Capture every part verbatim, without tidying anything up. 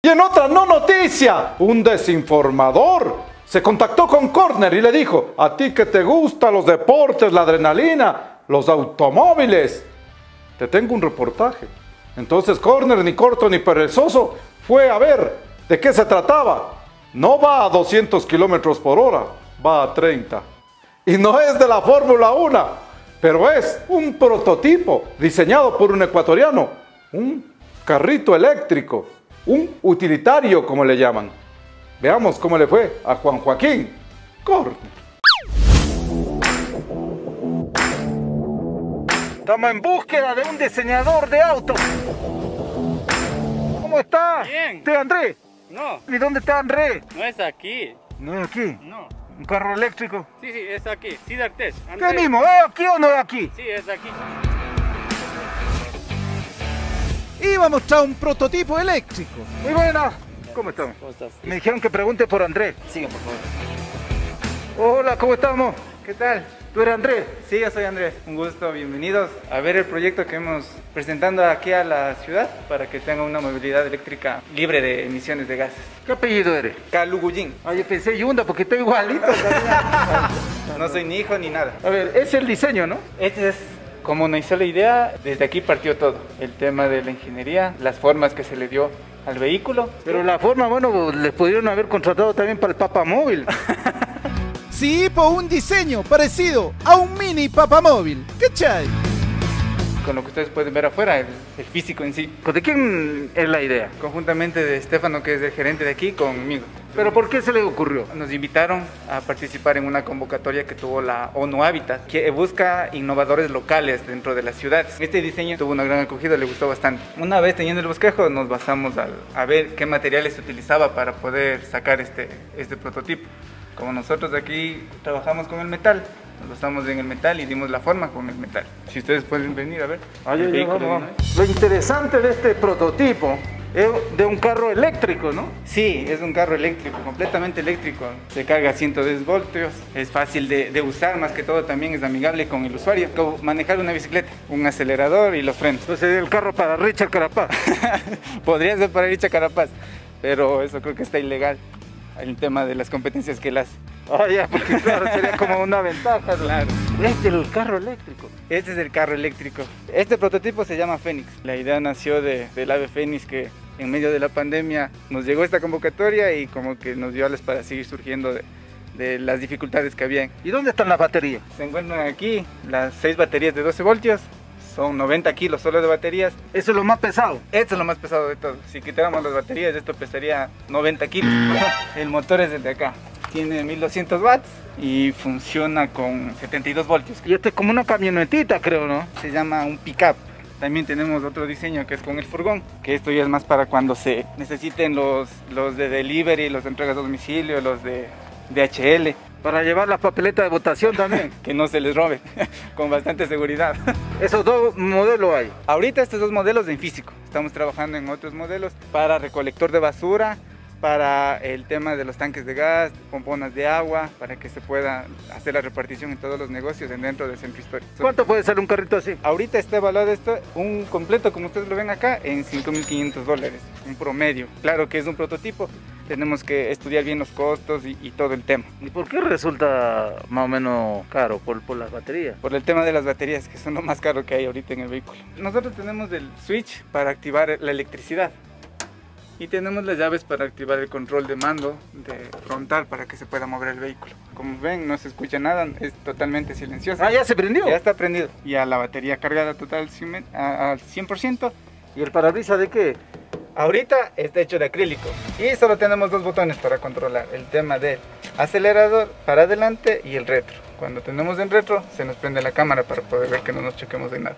Y en otra no noticia, un desinformador se contactó con Corner y le dijo: a ti que te gustan los deportes, la adrenalina, los automóviles, te tengo un reportaje. Entonces Corner, ni corto ni perezoso, fue a ver de qué se trataba. No va a doscientos kilómetros por hora, va a treinta. Y no es de la Fórmula uno, pero es un prototipo diseñado por un ecuatoriano, un carrito eléctrico, un utilitario como le llaman. Veamos cómo le fue a Juan Joaquín Corner. Estamos en búsqueda de un diseñador de autos. ¿Cómo está? Bien. ¿Usted Andrés? No. ¿Y dónde está Andrés? No es aquí. ¿No es aquí? No. ¿Un carro eléctrico? Sí, sí, es aquí. Sidartes. ¿Qué mismo? ¿Es aquí o no es aquí? Sí, es aquí. Iba a mostrar un prototipo eléctrico. Muy buenas. ¿Cómo estamos? ¿Cómo estás? Me dijeron que pregunte por Andrés. Sigue, por favor. Hola, ¿cómo estamos? ¿Qué tal? ¿Tú eres Andrés? Sí, yo soy Andrés. Un gusto, bienvenidos a ver el proyecto que hemos presentando aquí a la ciudad para que tenga una movilidad eléctrica libre de emisiones de gases. ¿Qué apellido eres? Calugullín. Ay, yo pensé Yunda porque estoy igualito. No soy ni hijo ni nada. A ver, es el diseño, ¿no? Este es como nació la idea, desde aquí partió todo. El tema de la ingeniería, las formas que se le dio al vehículo. Pero la forma, bueno, les pudieron haber contratado también para el papamóvil. Sí, por un diseño parecido a un mini papamóvil. ¿Cachai? Con lo que ustedes pueden ver afuera, el, el físico en sí. ¿De quién es la idea? Conjuntamente de Estefano, que es el gerente de aquí, conmigo. ¿Pero por qué se le ocurrió? Nos invitaron a participar en una convocatoria que tuvo la ONU Habitat, que busca innovadores locales dentro de las ciudades. Este diseño tuvo una gran acogida, le gustó bastante. Una vez teniendo el bosquejo, nos basamos a, a ver qué materiales se utilizaba para poder sacar este, este prototipo. Como nosotros aquí trabajamos con el metal, nos basamos en el metal y dimos la forma con el metal. Si ustedes pueden venir a ver. Ay, el ay, vehículo, vamos, vamos. Lo interesante de este prototipo es de un carro eléctrico, ¿no? Sí, es un carro eléctrico, completamente eléctrico. Se carga a ciento diez voltios, es fácil de, de usar, más que todo también es amigable con el usuario. Como manejar una bicicleta, un acelerador y los frenos. Entonces el carro para Richard Carapaz. Podría ser para Richard Carapaz, pero eso creo que está ilegal. El tema de las competencias que él hace. Ah, ya, porque claro, sería como una ventaja. Claro. Este es el carro eléctrico. Este es el carro eléctrico. Este prototipo se llama Fénix. La idea nació de, del ave Fénix, que en medio de la pandemia nos llegó esta convocatoria y como que nos dio alas para seguir surgiendo de, de las dificultades que había. ¿Y dónde están las baterías? Se encuentran aquí las seis baterías de doce voltios. Son noventa kilos solo de baterías. Eso es lo más pesado. Esto es lo más pesado de todo. Si quitáramos las baterías, esto pesaría noventa kilos. El motor es el de acá. Tiene mil doscientos watts y funciona con setenta y dos voltios. Y este es como una camionetita, creo, ¿no? Se llama un pick-up. También tenemos otro diseño que es con el furgón, que esto ya es más para cuando se necesiten los, los de delivery, los de entregas a domicilio, los de D H L. Para llevar las papeletas de votación también. Que no se les robe, con bastante seguridad. Esos dos modelos hay. Ahorita estos dos modelos de en físico. Estamos trabajando en otros modelos para recolector de basura, para el tema de los tanques de gas, pomponas de agua, para que se pueda hacer la repartición en todos los negocios dentro del centro histórico. ¿Cuánto puede ser un carrito así? Ahorita está evaluado esto, un completo, como ustedes lo ven acá, en cinco mil quinientos dólares, un promedio. Claro que es un prototipo, tenemos que estudiar bien los costos y, y todo el tema. ¿Y por qué resulta más o menos caro? ¿Por, por las baterías? Por el tema de las baterías, que son lo más caro que hay ahorita en el vehículo. Nosotros tenemos el switch para activar la electricidad. Y tenemos las llaves para activar el control de mando de frontal para que se pueda mover el vehículo. Como ven, no se escucha nada, es totalmente silencioso. Ah, ¿ya se prendió? Ya está prendido. Ya la batería cargada total al cien por ciento. ¿Y el parabrisas de qué? Ahorita está hecho de acrílico. Y solo tenemos dos botones para controlar. El tema del acelerador para adelante y el retro. Cuando tenemos en retro, se nos prende la cámara para poder ver que no nos choquemos de nada.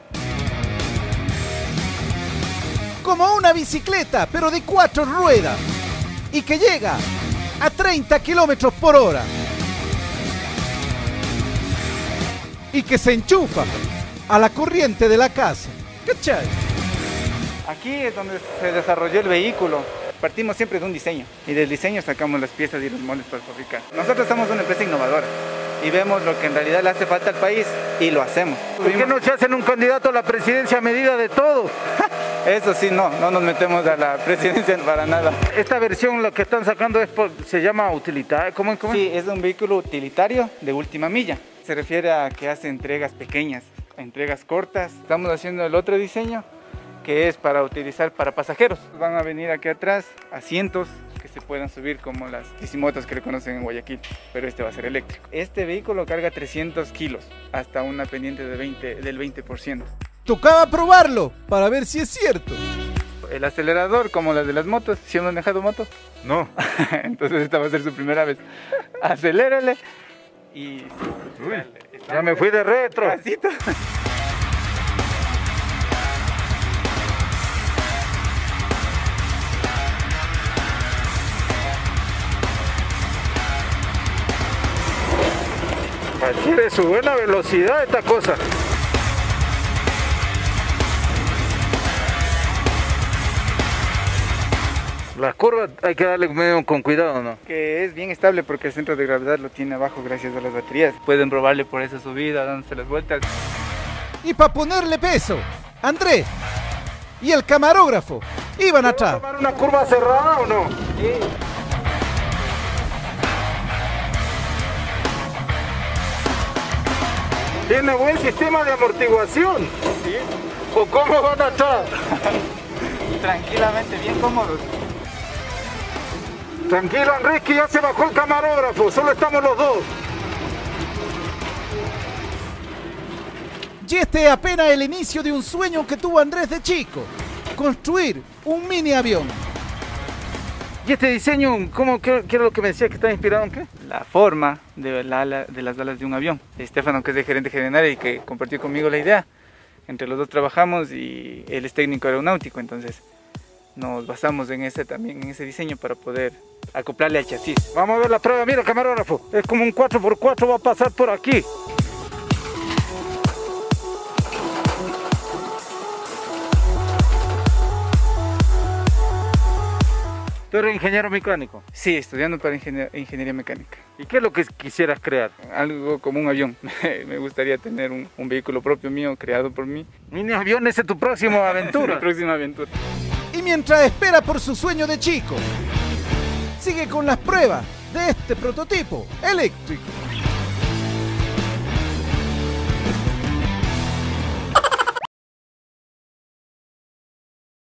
Como una bicicleta, pero de cuatro ruedas. Y que llega a treinta kilómetros por hora. Y que se enchufa a la corriente de la casa. ¿Cachai? Aquí es donde se desarrolló el vehículo. Partimos siempre de un diseño. Y del diseño sacamos las piezas y los moldes para fabricar. Nosotros somos una empresa innovadora. Y vemos lo que en realidad le hace falta al país y lo hacemos. ¿Por qué no se hacen un candidato a la presidencia a medida de todo? Eso sí, no, no nos metemos a la presidencia para nada. Esta versión, lo que están sacando, es por- se llama utilitario. ¿Cómo, cómo? Sí, es un vehículo utilitario de última milla. Se refiere a que hace entregas pequeñas, entregas cortas. Estamos haciendo el otro diseño, que es para utilizar para pasajeros. Van a venir aquí atrás asientos que se puedan subir como las bicimotos que le conocen en Guayaquil, pero este va a ser eléctrico. Este vehículo carga trescientos kilos, hasta una pendiente de veinte, del veinte por ciento. Tocaba probarlo para ver si es cierto. El acelerador, como las de las motos, ¿sí han manejado moto? No. Entonces esta va a ser su primera vez. Acelérale y... Ya me fui de retro. Pasito. Adquiere su buena velocidad esta cosa. Las curvas hay que darle medio con cuidado, ¿no? Que es bien estable porque el centro de gravedad lo tiene abajo gracias a las baterías. Pueden probarle por esa subida, dándose las vueltas. Y para ponerle peso, Andrés y el camarógrafo iban atrás. ¿Tomar una curva cerrada o no? ¿Tiene buen sistema de amortiguación? Sí. ¿O cómo van a estar? Tranquilamente, bien cómodos. Tranquilo, Enrique, ya se bajó el camarógrafo, solo estamos los dos. Y este es apenas el inicio de un sueño que tuvo Andrés de chico: construir un mini avión. ¿Y este diseño, cómo, qué, qué era lo que me decía que está inspirado en qué? La forma de, la ala- de las alas de un avión. Estefano, que es el gerente general y que compartió conmigo la idea. Entre los dos trabajamos y él es técnico aeronáutico, entonces nos basamos en ese también, en ese diseño para poder acoplarle al chasis. Vamos a ver la prueba, mira camarógrafo, es como un cuatro por cuatro, va a pasar por aquí. Tú eres ingeniero mecánico. Sí, estudiando para ingenier- ingeniería mecánica. ¿Y qué es lo que quisieras crear? Algo como un avión. Me gustaría tener un, un vehículo propio mío, creado por mí. Mini avión, esa es tu próxima Mi aventura. próxima aventura. Y mientras espera por su sueño de chico, sigue con las pruebas de este prototipo eléctrico.